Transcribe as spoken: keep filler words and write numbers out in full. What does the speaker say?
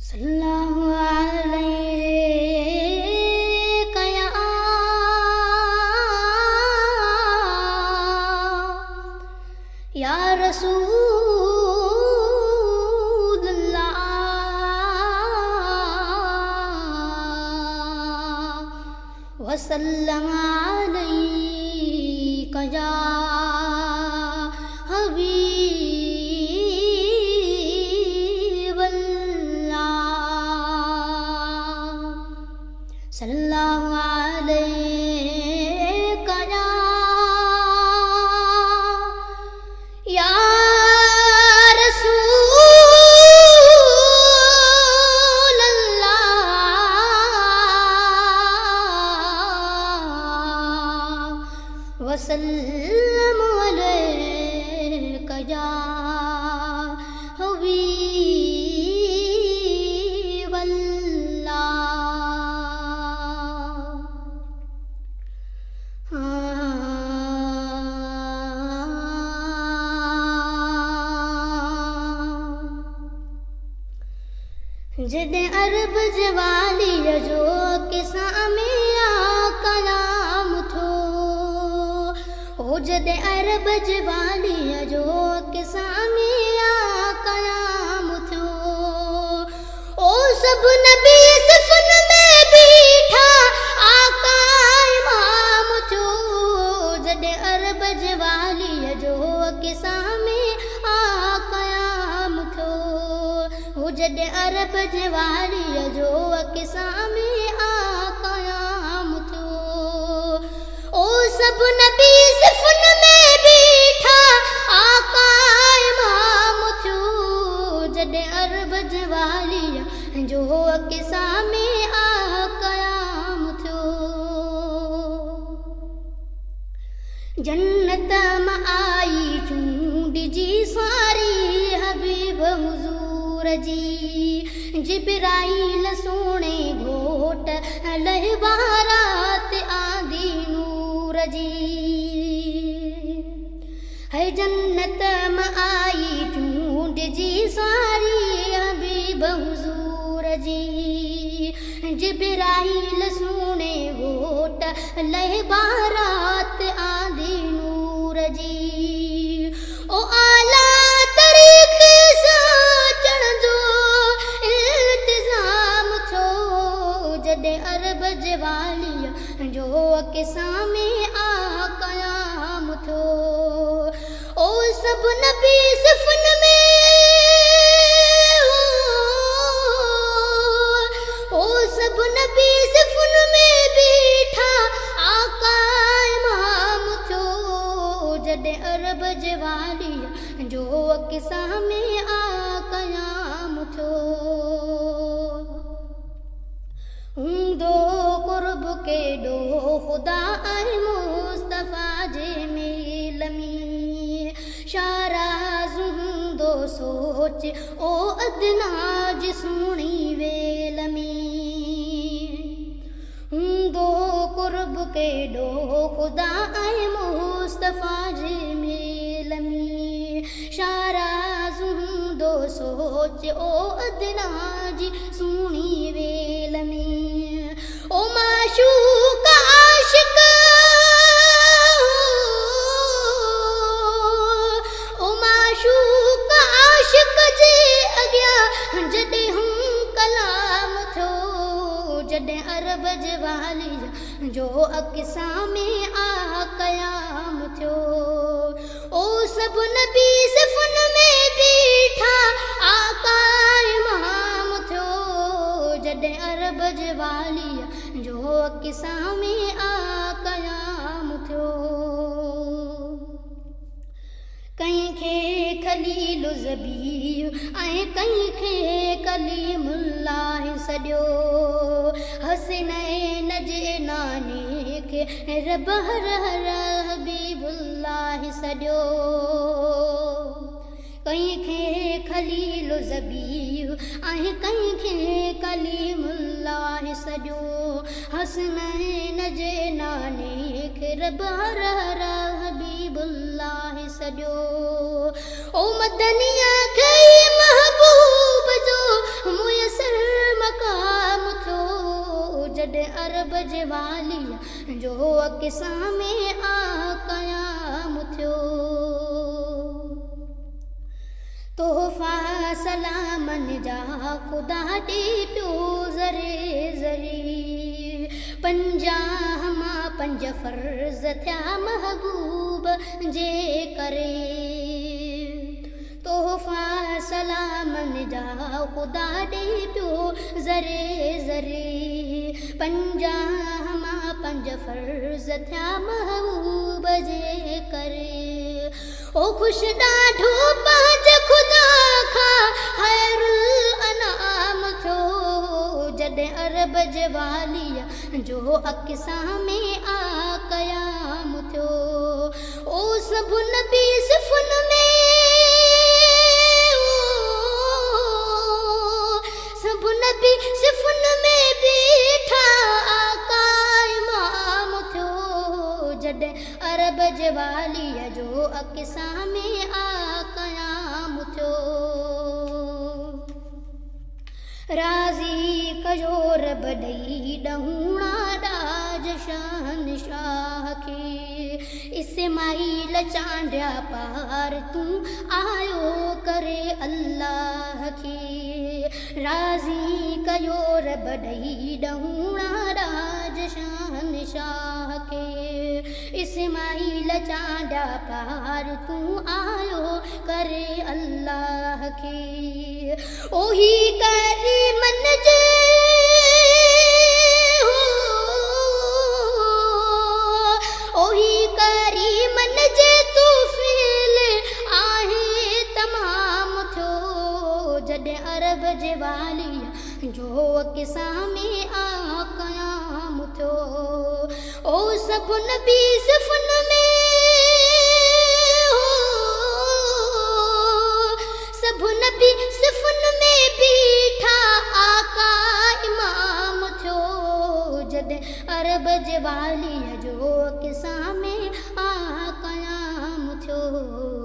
सल्लल्लाहु अलैका या या रसूलल्लाह वसल्लम अलैका या सल्लल्लाहु अलैका या रसूलल्लाह वसल्लम अलैका या जॾहिं अरब जवालीअ जो किसां में आ कलाम थो ओ जॾहिं अरब जवालीअ जो किसां में आ कलाम थो ओ सभु नबी सफ़न में बीठा आका इमाम थो जॾहिं अरब जवालीअ जो किसां में आ कलाम थो जॾहिं अरब जवालीअ जो किसां में आ क़याम थो ओ सभु नबी सफ़न में बीठा आका इमाम थो जॾहिं अरब जवालीअ जो किसां में आ क़याम थो जन्नत मां आई चूंडिजी सारी हबीब हुज़ूर जी जिब्राईल सोणे घोट लह बारात आंदी नूर जी है जन्नत मां आई चूंड जी सारी हबीब हुज़ूर जी जिब्राईल सोणे घोट लह बारात आंदी नूर जी ओ आला तरीक़े सां चढ़ जो जॾहिं अरब जवालीअ जो किसां में आ क़याम थो ओ सभु नबी सफ़न में ओ सभु नबी सफ़न में बीठा आका इमाम थो जॾहिं अरब जवालीअ जो किसां में आ क़याम थो हूंदो क़ुर्ब केॾो ख़ुदा ऐं मुस्तफ़ा जे मेल में शाराज़ हूंदो सोच ओ अदना जी सुहिणी वेल में हूंदो क़ुर्ब केॾो ख़ुदा ऐं मुस्तफ़ा जे मेल में शाराज़ हूंदो सोच ओ अदना जी सुहिणी वेल में ओ माशूक आशिक ओ माशूक आशिक जे अॻियां जॾहिं हूं कलाम थो जॾहिं अरब जवालीअ जो किसां में आ क़याम थियो ओ सभु नबी सफ़न में बीठा आका इमाम थियो जॾहिं अरब जवालीअ जो किसां में आ क़याम थियो कंहिंखे खलील ज़बीह ऐं कंहिंखे कलीमुल्लाह सॾियो हसनैन जे नाने खे रब हर हर हबीबुल्लाह सॾियो कंहिंखे खलील ज़बीह ऐं कंहिंखे कलीमुल्लाह सॾियो हसनैन जे नाने खे रब हर हर हबीबुल्लाह सॾियो ओ मदनिया खे महबूब जो मुयसर जे वालीअ जो अक़सां में आ क़याम थियो। तोहफ़ा सलामन जा ख़ुदा ॾे पियो ज़रे ज़री, पंजाह मां पंज फ़र्ज़ थिया महबूब जे करे। तोहफ़ा सलामन जा ख़ुदा ॾे पियो ज़रे ज़रे, पंजाह मां पंज फ़र्ज़ थिया महबूब जे करे। ओ ख़ुशि ॾाढो पंहिंज ख़ुदा खां ख़ैरुल अनाम थियो, जॾहिं अरब जे वालीअ जो अक़सां में आ क़याम थियो। ओ सभु नबी सिफ़ुन में, सभु नबी सिफ़ुन में बीठा आका इमाम थियो, जॾहिं अरब जे वालीअ जो अक़सां में आ क़याम थियो। राज़ी कयो रब ॾेई ॾहूणा ॾाज शहनशाह खे, इस्माईल चांडिया पार तूं आयो करे अल्लाह खे। राज़ी कयो रब ॾेई ॾहूणा ॾाज शहनशाह खे, इस्माईल चांडिया पार तूं आयो करे अल्लाह खे। ओही करी मन जे हो, ओही करी मन जे तू फ़ील आहे तमाम थियो, जॾहिं अरब जे वालीअ जो अक़सां में आ क़याम थियो। ओ सभु नबी सिफ़ुन में, सभु नबी सिफ़ुन में बीठा आका इमाम थियो, जॾहिं अरब जे वालीअ जो अक़सां में आ क़याम थियो।